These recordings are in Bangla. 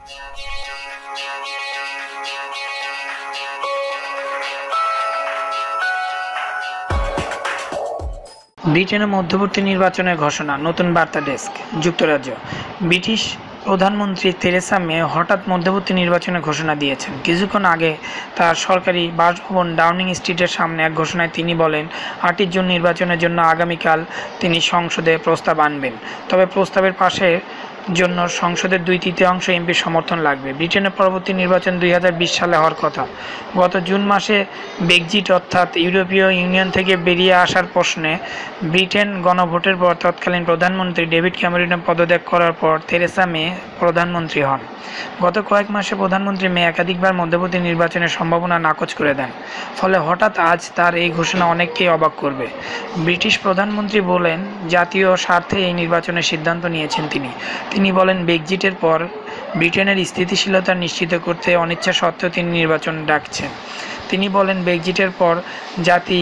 ব্রিটেনের মধ্যবর্তী নির্বাচনের ঘোষণা, নতুন বার্তা ডেস্ক। যুক্তরাজ্য। ব্রিটিশ প্রধানমন্ত্রী থেরেসা মে হঠাৎ মধ্যবর্তী নির্বাচনের ঘোষণা দিয়েছেন। কিছুক্ষণ আগে তার সরকারি বাসভবন ডাউনিং স্ট্রিটের সামনে এক ঘোষণায় তিনি বলেন, ৮ জুন নির্বাচনের জন্য আগামীকাল তিনি সংসদে প্রস্তাব আনবেন। তবে প্রস্তাবের পাশের জন্য সংসদের 2/3 এমপির সমর্থন লাগবে। ব্রিটেনের পরবর্তী নির্বাচন 2020 সালে হওয়ার কথা। গত জুন মাসে ব্রেক্সিট অর্থাৎ ইউরোপীয় ইউনিয়ন থেকে বেরিয়ে আসার প্রশ্নে ব্রিটেন গণভোটের পর তৎকালীন প্রধানমন্ত্রী ডেভিড ক্যামেরনের পদত্যাগ করার পর থেরেসা মে প্রধানমন্ত্রী হন। গত কয়েক মাসে প্রধানমন্ত্রী মে একাধিকবার মধ্যবর্তী নির্বাচনের সম্ভাবনা নাকচ করে দেন। ফলে হঠাৎ আজ তার এই ঘোষণা অনেককেই অবাক করবে। ব্রিটিশ প্রধানমন্ত্রী বলেন, জাতীয় স্বার্থে এই নির্বাচনের সিদ্ধান্ত নিয়েছেন তিনি বলেন, ব্রেক্সিটের পর ব্রিটেনের স্থিতিশীলতা নিশ্চিত করতে অনিচ্ছা সত্ত্বেও তিনি নির্বাচন ডাকছেন। তিনি বলেন, ব্রেক্সিটের পর জাতি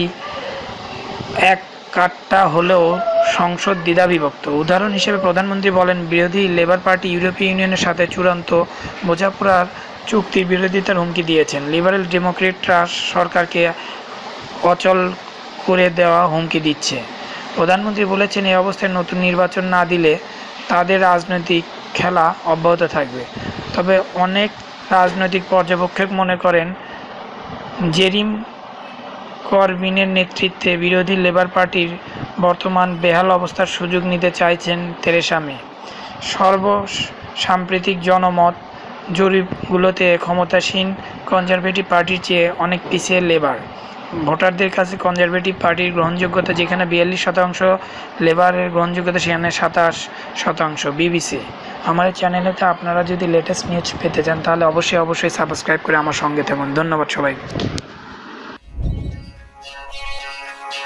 এক কাট্টা হলেও সংসদ দ্বিধাবিভক্ত। উদাহরণ হিসেবে প্রধানমন্ত্রী বলেন, বিরোধী লেবার পার্টি ইউরোপীয় ইউনিয়নের সাথে চূড়ান্ত বোঝাপড়ার চুক্তির বিরোধিতার হুমকি দিয়েছেন। লিবারেল ডেমোক্রেটরা সরকারকে অচল করে দেওয়া হুমকি দিচ্ছে। প্রধানমন্ত্রী বলেছেন, এই অবস্থায় নতুন নির্বাচন না দিলে তাদের রাজনৈতিক খেলা অব্যাহত থাকবে। তবে অনেক রাজনৈতিক পর্যবেক্ষক মনে করেন, জেরিমি করবিনের নেতৃত্বে বিরোধী লেবার পার্টির বর্তমান বেহাল অবস্থার সুযোগ নিতে চাইছেন থেরেসা মে। সর্বসাম্প্রতিক জনমত জরিপগুলোতে ক্ষমতাসীন কনজারভেটিভ পার্টির চেয়ে অনেক পিছিয়ে লেবার। ভোটারদের কাছে কনজারভেটিভ পার্টির গ্রহণযোগ্যতা যেখানে 42%, লেবারের গ্রহণযোগ্যতা সেখানে 27%। বিবিসি। আমার এই চ্যানেলেতে আপনারা যদি লেটেস্ট নিউজ পেতে চান তাহলে অবশ্যই সাবস্ক্রাইব করে আমার সঙ্গে থাকুন। ধন্যবাদ সবাইকে।